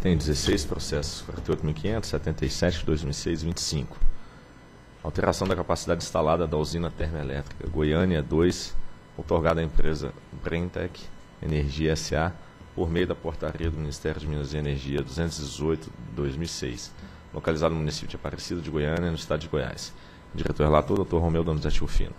tem 16 processos, 48.500, 77 de 2006 e 25. Alteração da capacidade instalada da usina termoelétrica Goiânia 2, outorgada à empresa Brentec Energia S.A., por meio da portaria do Ministério de Minas e Energia 218 de 2006, localizado no município de Aparecida de Goiânia, no estado de Goiás. Diretor-relator, Dr. Romeu Donizete Rufino.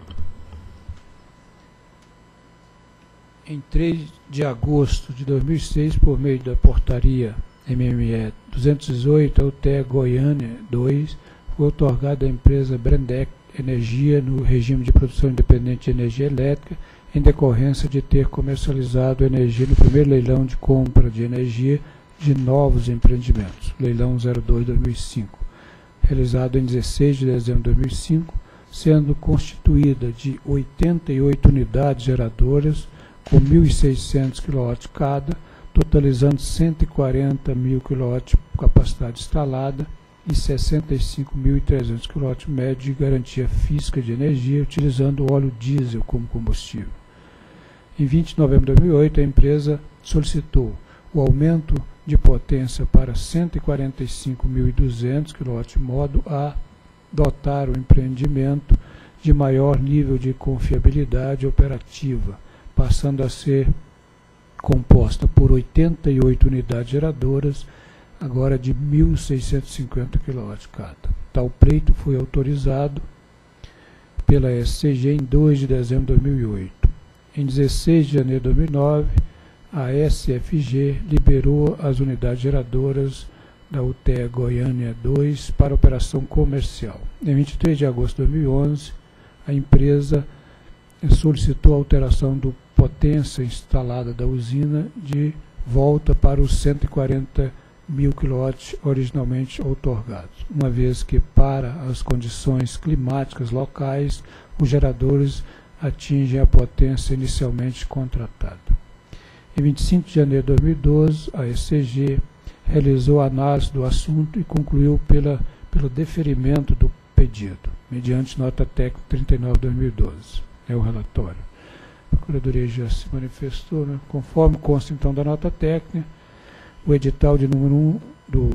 Em 3 de agosto de 2006, por meio da portaria MME 218, a UTE Goiânia 2 foi outorgada à empresa Brentec Energia no regime de produção independente de energia elétrica, em decorrência de ter comercializado energia no primeiro leilão de compra de energia de novos empreendimentos, leilão 02-2005, realizado em 16 de dezembro de 2005, sendo constituída de 88 unidades geradoras com 1.600 kW cada, totalizando 140.000 kW capacidade instalada e 65.300 kW médio de garantia física de energia, utilizando óleo diesel como combustível. Em 20 de novembro de 2008, a empresa solicitou o aumento de potência para 145.200 kW, de modo a dotar o empreendimento de maior nível de confiabilidade operativa, passando a ser composta por 88 unidades geradoras, agora de 1.650 kW cada. Tal pleito foi autorizado pela SCG em 2 de dezembro de 2008. Em 16 de janeiro de 2009, a SFG liberou as unidades geradoras da UTE Goiânia 2 para operação comercial. Em 23 de agosto de 2011, a empresa solicitou a alteração do potência instalada da usina de volta para os 140.000 kW originalmente outorgados, uma vez que, para as condições climáticas locais, os geradores atingem a potência inicialmente contratada. Em 25 de janeiro de 2012, a SCG realizou a análise do assunto e concluiu pelo deferimento do pedido, mediante nota técnica 39/2012. É o relatório. A Procuradoria já se manifestou, né? Conforme consta então da nota técnica, o edital de número 1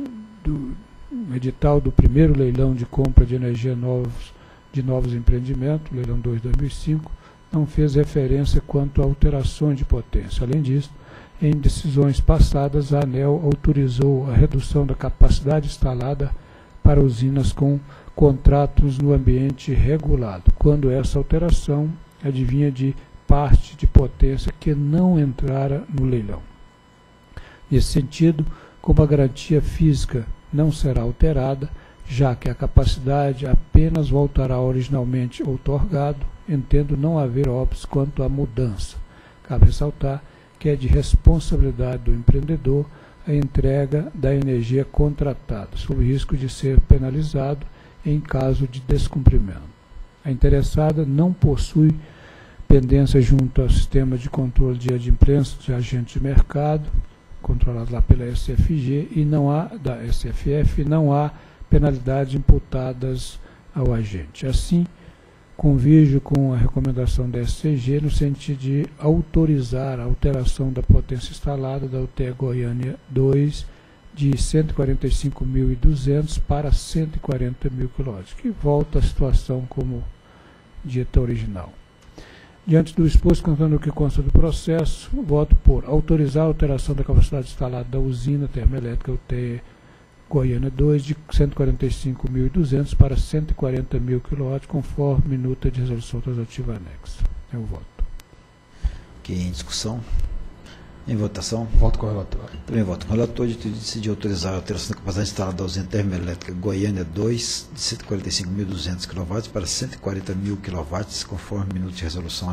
o edital do primeiro leilão de compra de energia de novos empreendimentos, leilão 2/2005, não fez referência quanto a alterações de potência. Além disso, em decisões passadas, a ANEEL autorizou a redução da capacidade instalada para usinas com contratos no ambiente regulado, quando essa alteração advinha de parte de potência que não entrara no leilão. Nesse sentido, como a garantia física não será alterada, já que a capacidade apenas voltará ao originalmente outorgado, entendo não haver óbitos quanto à mudança. Cabe ressaltar que é de responsabilidade do empreendedor a entrega da energia contratada, sob risco de ser penalizado em caso de descumprimento. A interessada não possui pendência junto ao sistema de controle de adimplência de agentes de mercado, controlado lá pela SFG, e não há, da SFF, não há penalidades imputadas ao agente. Assim, convirjo com a recomendação da SCG no sentido de autorizar a alteração da potência instalada da UTE Goiânia 2 de 145.200 para 140.000 kW, que volta à situação como dita original. Diante do exposto, contando o que consta do processo, voto por autorizar a alteração da capacidade instalada da usina termoelétrica UTE Goiânia 2 de 145.200 para 140.000 kW, conforme minuta de resolução transativa anexa. É o voto. Ok, em discussão? Em votação? Voto com o relator. Também voto com o relator. Decidiu autorizar a alteração da capacidade instalada da usina termoelétrica Goiânia 2 de 145.200 kW para 140.000 kW, conforme minuta de resolução